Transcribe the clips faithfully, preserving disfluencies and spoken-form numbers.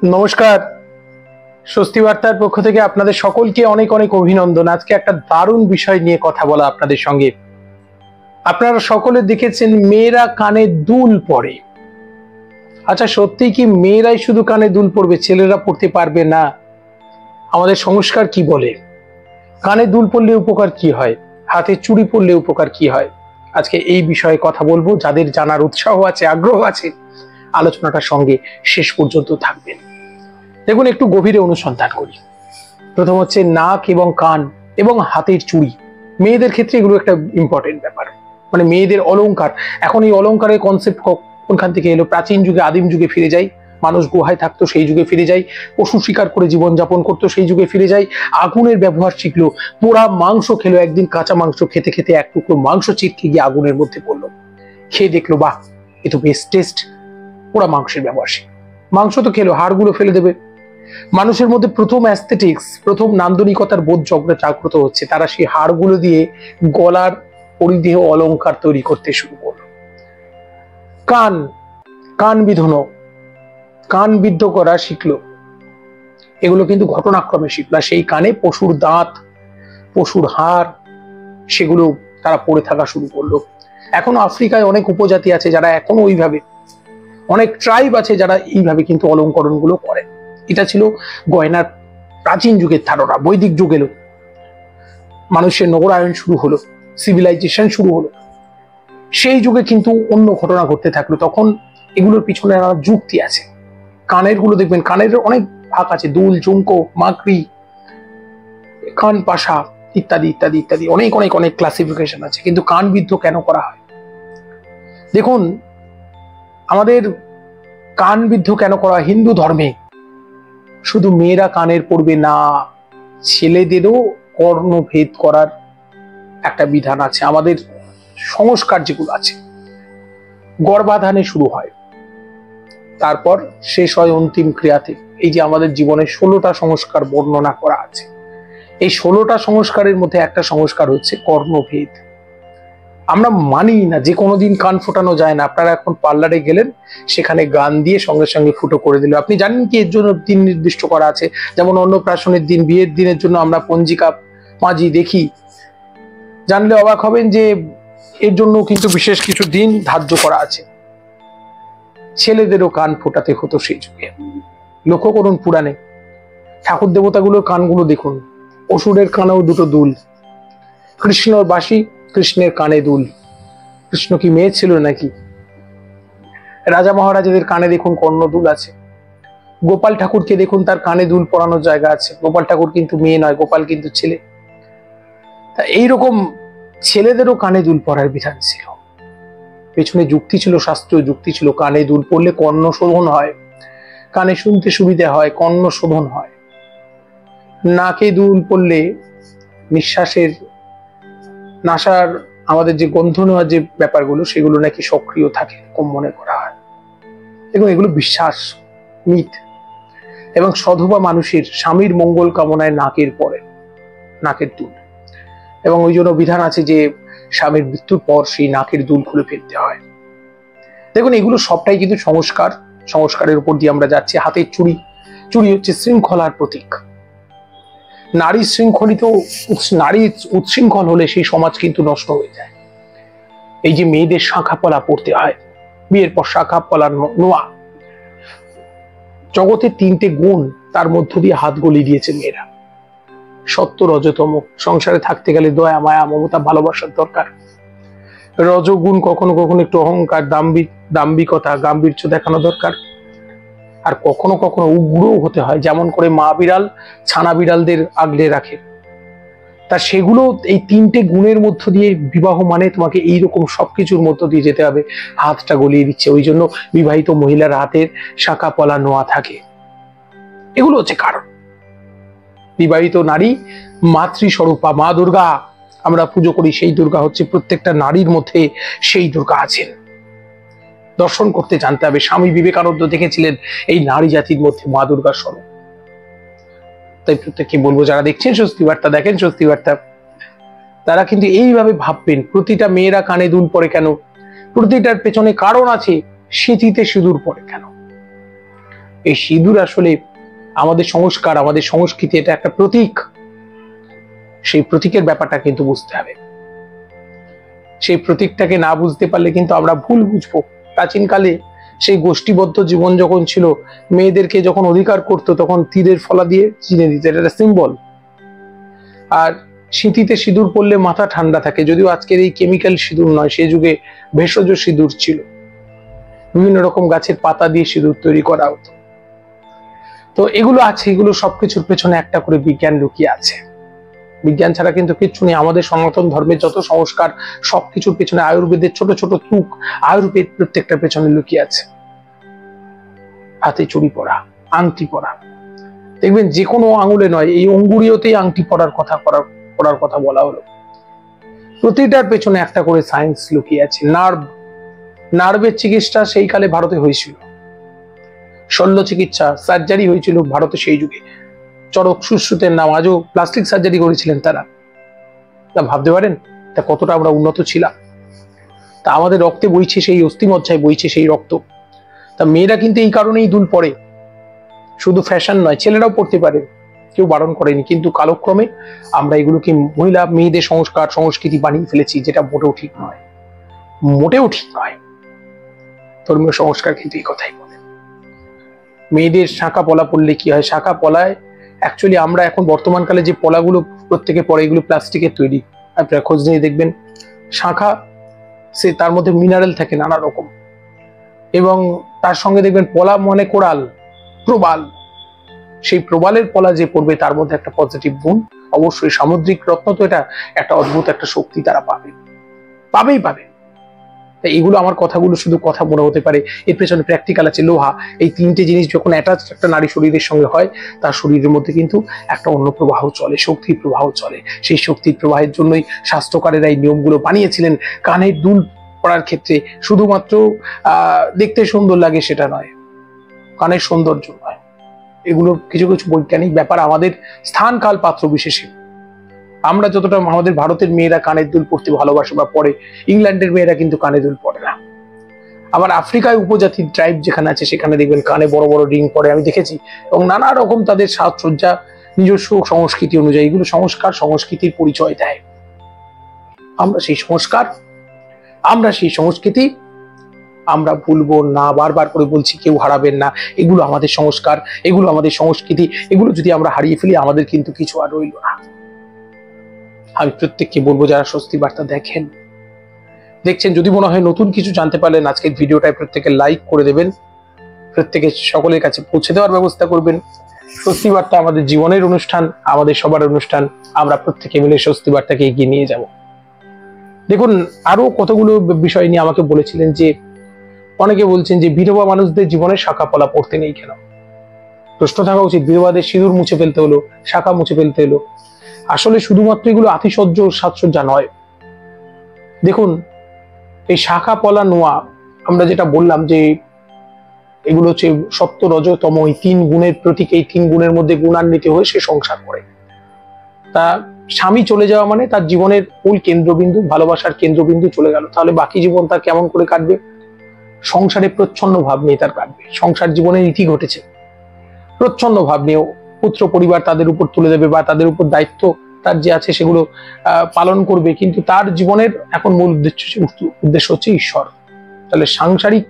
নমস্কার, স্বস্তি বার্তার পক্ষ থেকে আপনাদের সকলকে অনেক অনেক অভিনন্দন। আজকে একটা দারুণ বিষয় নিয়ে কথা বলা আপনাদের সঙ্গে। আপনারা সকলে দেখেছেন মেয়েরা কানে দুল পরে। আচ্ছা, সত্যি কি মেয়েরাই শুধু কানে দুল পরবে, ছেলেরা পড়তে পারবে না? আমাদের সংস্কার কি বলে? কানে দুল পরলে উপকার কি হয়, হাতে চুড়ি পরলে উপকার কি হয়, আজকে এই বিষয়ে কথা বলবো। যাদের জানার উৎসাহ আছে, আগ্রহ আছে, আলোচনাটার সঙ্গে শেষ পর্যন্ত থাকবেন। দেখুন, একটু গভীরে অনুসন্ধান করি। প্রথম হচ্ছে নাক এবং কান এবং হাতের চুড়ি। মেয়েদের ক্ষেত্রে এগুলো একটা ইম্পর্টেন্ট ব্যাপার, মানে মেয়েদের অলংকার। এখন এই অলংকারের কনসেপ্ট কোনখান থেকে এলো? প্রাচীন যুগে, আদিম যুগে ফিরে যাই। মানুষ গুহায় থাকতো, সেই যুগে ফিরে যাই। পশু শিকার করে জীবনযাপন করতো, সেই যুগে ফিরে যাই। আগুনের ব্যবহার শিখলো, পোড়া মাংস খেলো। একদিন কাঁচা মাংস খেতে খেতে এক টুকরো মাংস চিটকে গিয়ে আগুনের মধ্যে পড়লো। খেয়ে দেখলো, বাহ, এ তো বেস্ট টেস্ট। পোড়া মাংসের ব্যবহার শিখলো। মাংস তো খেলো, হাড়গুলো ফেলে দেবে। মানুষের মধ্যে প্রথম অ্যাস্থেটিক্স, প্রথম নান্দনিকতার বোধ জাগ্রত হচ্ছে। তারা সেই হাড়গুলো দিয়ে গলার পরিধেয় অলংকার তৈরি করতে শুরু করলো। কান, কান বিধনো, কান বিদ্ধ করা শিখলো। এগুলো কিন্তু ঘটনাক্রমে শিখলো। সেই কানে পশুর দাঁত, পশুর হাড়, সেগুলো তারা পড়ে থাকা শুরু করলো। এখনো আফ্রিকায় অনেক উপজাতি আছে যারা এখনো ওইভাবে, অনেক ট্রাইব আছে যারা এইভাবে কিন্তু অলঙ্করণ গুলো করে। এটা ছিল গয়নার প্রাচীন যুগের ধারণা। বৈদিক যুগ এলো, মানুষের নগরায়ন শুরু হলো, সিভিলাইজেশন শুরু হলো। সেই যুগে কিন্তু অন্য ঘটনা ঘটতে থাকলো। তখন এগুলোর পিছনে নানা যুক্তি আছে। কানের গুলো দেখবেন, কানের অনেক ভাগ আছে, দুল, ঝুমকো, মাকড়ি, কান পাশা ইত্যাদি ইত্যাদি ইত্যাদি, অনেক অনেক অনেক ক্লাসিফিকেশন আছে। কিন্তু কান বিদ্ধ কেন করা হয়? দেখুন, আমাদের কান বিদ্ধ কেন করা হয়? হিন্দু ধর্মে শুধু মেয়েরা কানের পড়বে না, ছেলেদেরও কর্ণভেদ করার একটা বিধান আছে। আমাদের সংস্কার যেগুলো আছে, গর্ভাধানে শুরু হয়, তারপর শেষ হয় অন্তিম ক্রিয়াতে। এই যে আমাদের জীবনের ষোলোটা সংস্কার বর্ণনা করা আছে, এই ষোলোটা সংস্কারের মধ্যে একটা সংস্কার হচ্ছে কর্ণভেদ। আমরা মানি না যে কোনোদিন কান ফোটানো যায় না। আপনারা এখন পার্লারে গেলেন, সেখানে গান দিয়ে সঙ্গে সঙ্গে ফুটো করে দিল। আপনি জানেন কি এর জন্য দিন নির্দিষ্ট করা আছে? যেমন অন্নপ্রাশনের দিন, বিয়ের দিনের জন্য আমরা পঞ্জিকা মাঝি দেখি। জানলে অবাক হবেন যে এর জন্য কিন্তু বিশেষ কিছু দিন ধার্য করা আছে। ছেলেদেরও কান ফোটাতে হতো সেই যুগে। লক্ষ্য করুন পুরাণে ঠাকুর দেবতাগুলোর কানগুলো দেখুন। অসুরের কানেও দুটো দুল। কৃষ্ণর বাঁশি, কৃষ্ণের কানে দুল। কৃষ্ণ কি মেয়ে ছিল নাকি? রাজা মহারাজাদের কানে দেখুন কর্ণদুল আছে। গোপাল ঠাকুরকে দেখুন, তার কানে দুল পরানোর জায়গা আছে। গোপাল ঠাকুর কিন্তু মেয়ে নয়, গোপাল কিন্তু ছেলে। তা এইরকম ছেলেদেরও কানে দুল পরার বিধান ছিল। পেছনে যুক্তি ছিল, শাস্ত্রীয় যুক্তি ছিল। কানে দুল পড়লে কর্ণ শোধন হয়, কানে শুনতে সুবিধা হয়, কর্ণ শোধন হয়। নাকে দুল পড়লে নিঃশ্বাসের, নাসার আমাদের যে গন্ধ নেওয়ার যে ব্যাপারগুলো, সেগুলো নাকি সক্রিয় থাকে, কম মনে করা হয়। এবং এগুলো বিশ্বাস, মিথ। এবং সধবা মানুষের স্বামীর মঙ্গল কামনায় নাকের পরে, নাকের দুল। এবং ওই জন্য বিধান আছে যে স্বামীর মৃত্যুর পর সেই নাকের দুল খুলে ফেলতে হয়। দেখুন, এগুলো সবটাই কিন্তু সংস্কার, সংস্কারের উপর দিয়ে আমরা যাচ্ছি। হাতের চুড়ি, চুড়ি হচ্ছে শৃঙ্খলার প্রতীক। নারী শৃঙ্খলিত, নারী উচ্ছৃঙ্খল হলে সেই সমাজ কিন্তু নষ্ট হয়ে যায়। এই যে মেয়েদের শাঁখা পলা পড়তে হয়, বিয়ের পর শাঁখা পলা নোয়া। জগতের তিনটে গুণ, তার মধ্য দিয়ে হাত গলিয়ে দিয়েছে মেয়েরা। সত্য, রজতম। সংসারে থাকতে গেলে দয়া, মায়া, মমতা, ভালোবাসার দরকার। রজগুণ কখনো কখনো একটু অহংকার, দাম্ভিক দাম্ভিকতা, গাম্ভীর্য দেখানো দরকার। আর কখনো কখনো উগ্রও হতে হয়, যেমন করে মা বিড়াল ছানা বিড়ালদের আগলে রাখে। তা সেগুলো, এই তিনটে গুণের মধ্য দিয়ে বিবাহ মানে তোমাকে এইরকম সবকিছুর মধ্য দিয়ে যেতে হবে। হাতটা গলিয়ে দিচ্ছে, ওই জন্য বিবাহিত মহিলার হাতের শাঁখা পলা নোয়া থাকে। এগুলো হচ্ছে কারণ। বিবাহিত নারী মাতৃস্বরূপা, মা দুর্গা আমরা পুজো করি। সেই দুর্গা হচ্ছে প্রত্যেকটা নারীর মধ্যে, সেই দুর্গা আছেন। দর্শন করতে জানতে হবে। স্বামী বিবেকানন্দ দেখেছিলেন এই নারী জাতির মধ্যে মা দুর্গার স্বরূপ। তাই প্রত্যেককে বলবো, যারা দেখছেন স্বস্তি বার্তা, দেখেন স্বস্তি বার্তা, তারা কিন্তু এইভাবে ভাববেন, প্রতিটা মেয়েরা কানে দুল পরে কেন? প্রতিটার পেছনে কারণ আছে। স্মৃতিতে সিঁদুর পরে কেন? এই সিঁদুর আসলে আমাদের সংস্কার, আমাদের সংস্কৃতি, এটা একটা প্রতীক। সেই প্রতীকের ব্যাপারটা কিন্তু বুঝতে হবে। সেই প্রতীকটাকে না বুঝতে পারলে কিন্তু আমরা ভুল বুঝবো। প্রাচীনকালে সেই গোষ্ঠীবদ্ধ জীবন যখন ছিল, মেয়েদেরকে যখন অধিকার করতো তখন তীরের ফলা দিয়ে চিনে দিত, এটা একটা সিম্বল। আর শীতিতে সিঁদুর পরলে মাথা ঠান্ডা থাকে, যদিও আজকের এই কেমিক্যাল সিঁদুর নয়, সেই যুগে ভেষজ সিঁদুর ছিল, বিভিন্ন রকম গাছের পাতা দিয়ে সিঁদুর তৈরি করা হতো। তো এগুলো আছে, এগুলো সবকিছুর পেছনে একটা করে বিজ্ঞান লুকিয়ে আছে। বিজ্ঞান ছাড়া কিন্তু কিচ্ছু নেই। আমাদের সনাতন ধর্মের যত সংস্কার, সবকিছুর পেছনে আয়ুর্বেদের ছোট ছোট তুক, আয়ুর্বেদ প্রত্যেকটার পেছনে লুকিয়ে আছে। হাতে চুড়ি পরা, আংটি পরা, দেখবেন যে কোনো আঙুলে নয়, এই অঙ্গুরীয়তেই আংটি পরার কথা করার করার কথা বলা হলো। প্রতিটার পেছনে একটা করে সায়েন্স লুকিয়ে আছে। নার্ভ, নার্ভের চিকিৎসা সেই কালে ভারতে হয়েছিল। শল্য চিকিৎসা, সার্জারি হয়েছিল ভারতে সেই যুগে। চরক সুশ্রুতের নাম, আজও প্লাস্টিক সার্জারি করেছিলেন তারা। তা ভাবতে পারেন তা কতটা আমরা উন্নত ছিলাম। তা আমাদের রক্তে বইছে সেই অস্থিমজ্জায় বইছে সেই রক্ত। তা মেয়েরা কিন্তু এই কারণেই দুল পরে, শুধু ফ্যাশন নয়, ছেলেরাও পড়তে পারে, কেউ বারণ করেনি, কিন্তু কালক্রমে আমরা এগুলোকে মহিলা মেয়েদের সংস্কার সংস্কৃতি বানিয়ে ফেলেছি, যেটা মোটেও ঠিক নয়, মোটেও ঠিক নয়। ধর্মীয় সংস্কার কিন্তু এই কথাই বলে। মেয়েদের শাঁখা পলা পরলে কি হয়? শাঁখা পলায় অ্যাকচুয়ালি আমরা এখন বর্তমানকালে যে পলাগুলো প্রত্যেকে পরে, এগুলো প্লাস্টিকের তৈরি। আপনারা খোঁজ নিয়ে দেখবেন শাঁখা, সে তার মধ্যে মিনারেল থাকে নানা রকম, এবং তার সঙ্গে দেখবেন পলা মানে কোরাল, প্রবাল। সেই প্রবালের পলা যে পড়বে তার মধ্যে একটা পজিটিভ গুণ, অবশ্যই সামুদ্রিক রত্ন, তো এটা একটা অদ্ভুত একটা শক্তি তারা পাবে, পাবেই পাবে। এইগুলো আমার কথাগুলো শুধু কথা মনে হতে পারে, এর পেছনে প্র্যাকটিক্যাল আছে। লোহা, এই তিনটে জিনিস যখন অ্যাটাচ একটা নারী শরীরের সঙ্গে হয়, তার শরীরের মধ্যে কিন্তু একটা অন্য প্রবাহ চলে, শক্তির প্রবাহ চলে। সেই শক্তির প্রবাহের জন্যই শাস্ত্রকারেরা এই নিয়মগুলো বানিয়েছিলেন। কানের দুল পরার ক্ষেত্রে শুধুমাত্র আহ দেখতে সুন্দর লাগে সেটা নয়, কানের সৌন্দর্য নয়, এগুলো কিছু কিছু বৈজ্ঞানিক ব্যাপার আমাদের স্থান কাল পাত্র বিশেষে। আমরা যতটা আমাদের ভারতের মেয়েরা কানের দুল পরতে ভালোবাসে বা পরে, ইংল্যান্ডের মেয়েরা কিন্তু কানে দুল পরে না। আবার আফ্রিকায় উপজাতির ট্রাইব যেখানে আছে সেখানে দেখবেন কানে বড় বড় রিং পরে, আমি দেখেছি। এবং নানা রকম তাদের সাজসজ্জা নিজস্ব সংস্কৃতি অনুযায়ী, এগুলো সংস্কার সংস্কৃতির পরিচয় দেয়। আমরা সেই সংস্কার, আমরা সেই সংস্কৃতি আমরা ভুলবো না। বারবার করে বলছি, কেউ হারাবেন না। এগুলো আমাদের সংস্কার, এগুলো আমাদের সংস্কৃতি। এগুলো যদি আমরা হারিয়ে ফেলি, আমাদের কিন্তু কিছু আর রইল না। আমি প্রত্যেককে বলবো, যারা স্বস্তি বার্তা দেখেন দেখছেন, যদি মনে হয় নতুন কিছু জানতে পারলেন, আজকের ভিডিওটায় প্রত্যেকে লাইক করে দেবেন, প্রত্যেকে সকলের কাছে পৌঁছে দেওয়ার ব্যবস্থা করবেন। স্বস্তি বার্তা আমাদের জীবনের অনুষ্ঠান, আমাদের সবার অনুষ্ঠান। আমরা প্রত্যেকে মিলে স্বস্তি বার্তাকে এগিয়ে নিয়ে যাব। দেখুন, আরো কতগুলো বিষয় নিয়ে আমাকে বলেছিলেন যে অনেকে বলছেন যে বিধবা মানুষদের জীবনে শাখা পলা পড়তে নেই কেন? প্রশ্ন থাকা উচিত, বিধবাদের সিঁদুর মুছে ফেলতে হলো, শাখা মুছে ফেলতে হলো। আসলে শুধুমাত্র এগুলো আতিশয্য সাজসজ্জা নয়। দেখুন, এই শাখা পলা নোয়া, আমরা যেটা বললাম যে এগুলো হচ্ছে সত্য রজতম, এই তিন গুণের প্রতীক। এই তিন গুণের মধ্যে গুণান্বিত হয়ে সে সংসার করে। তা স্বামী চলে যাওয়া মানে তার জীবনের মূল কেন্দ্রবিন্দু, ভালোবাসার কেন্দ্রবিন্দু চলে গেল। তাহলে বাকি জীবন তার কেমন করে কাটবে? সংসারে প্রচ্ছন্ন ভাব নিয়ে তার কাটবে। সংসার জীবনের ইতি ঘটেছে, প্রচ্ছন্ন ভাব নিয়ে পুত্র পরিবার তাদের উপর তুলে দেবে, বা তাদের উপর দায়িত্ব তার যে আছে সেগুলো আহ পালন করবে। কিন্তু তার জীবনের এখন মূল উদ্দেশ্য উদ্দেশ্য হচ্ছে ঈশ্বর। তাহলে সাংসারিক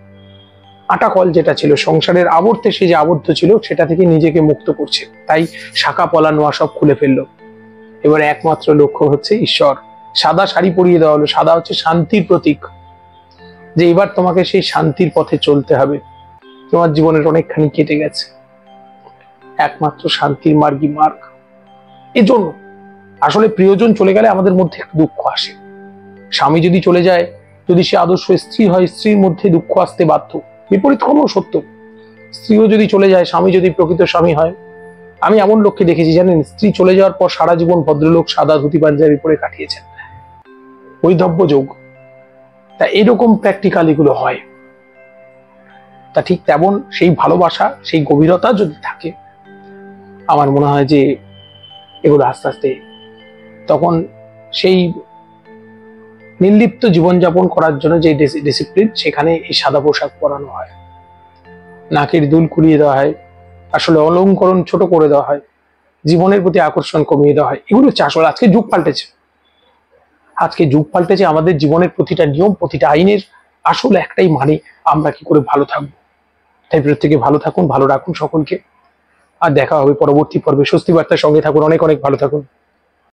আটাকল যেটা ছিল, সংসারের আবর্তে সে যে আবদ্ধ ছিল, সেটা থেকে নিজেকে মুক্ত করছে। তাই শাখা পলা নোয়া সব খুলে ফেললো। এবার একমাত্র লক্ষ্য হচ্ছে ঈশ্বর। সাদা শাড়ি পরিয়ে দেওয়া হলো। সাদা হচ্ছে শান্তির প্রতীক, যে এবার তোমাকে সেই শান্তির পথে চলতে হবে। তোমার জীবনের অনেকখানি কেটে গেছে, একমাত্র শান্তির মার্গই মার্গ। এজন্য আসলে প্রিয়জন চলে গেলে আমাদের মধ্যে একটু দুঃখ আসে। স্বামী যদি চলে যায়, যদি সে আদর্শ স্ত্রী হয়, স্ত্রীর মধ্যে দুঃখ আসতে বাধ্য। বিপরীত ক্রমেও সত্য, স্ত্রীও যদি চলে যায়, স্বামী যদি প্রকৃত স্বামী হয়। আমি এমন লোককে দেখেছি, জানেন, স্ত্রী চলে যাওয়ার পর সারা জীবন ভদ্রলোক সাদা ধুতি পাঞ্জাবি পরে কাটিয়েছেন, বৈধব্য যোগ। তা এরকম প্র্যাকটিক্যাল এগুলো হয়। তা ঠিক তেমন সেই ভালোবাসা, সেই গভীরতা যদি থাকে, আমার মনে হয় যে এগুলো আস্তে আস্তে তখন সেই নির্লিপ্ত জীবনযাপন করার জন্য যে ডিসিপ্লিন, সেখানে এই সাদা পোশাক পরানো হয়। নাকের দুল কুড়িয়ে দেওয়া হয়, আসলে অলংকরণ ছোট করে দেওয়া হয়, জীবনের প্রতি আকর্ষণ কমিয়ে দেওয়া হয়। এগুলো হচ্ছে আসলে আজকে যুগ পাল্টেছে। আজকে যুগ পাল্টেছে, আমাদের জীবনের প্রতিটা নিয়ম, প্রতিটা আইনের আসলে একটাই মানে, আমরা কি করে ভালো থাকবো। তাই প্রত্যেকে ভালো থাকুন, ভালো রাখুন সকলকে। আর দেখা হবে পরবর্তী পর্বে। স্বস্তি বার্তার সঙ্গে থাকুন, অনেক অনেক ভালো থাকুন।